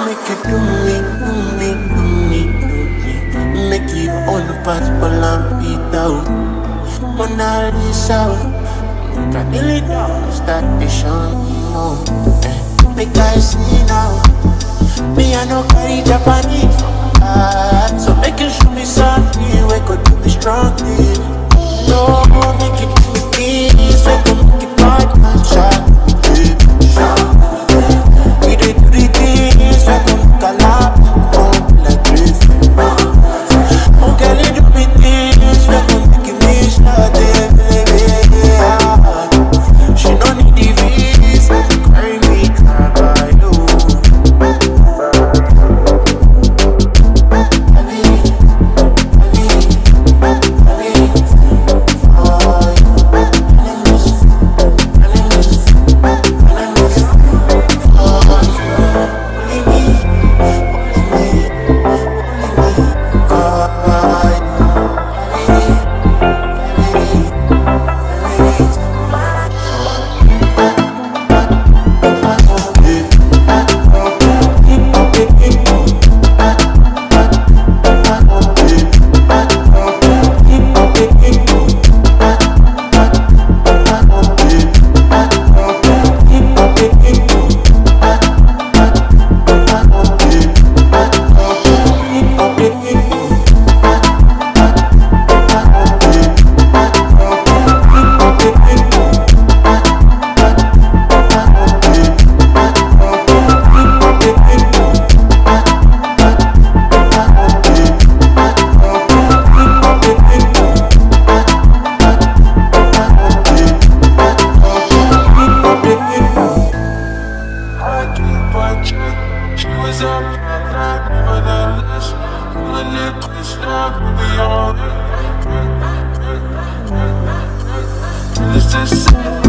make you do me, do me, do me, do me. Make you all the possible and beat out. Mona Lisa, can really start the show, you know. Make I see now. Me I no carry Japanese. So make you show me something. We could do me strongly. No, make it do me peace. We could make it bad and shot. We did do the things. We could make a lot. Like this. Oh girl, you do me things. We could make it me shot. She don't need the visa to carry me by you. She was up for the list. When it pushed up, we all this is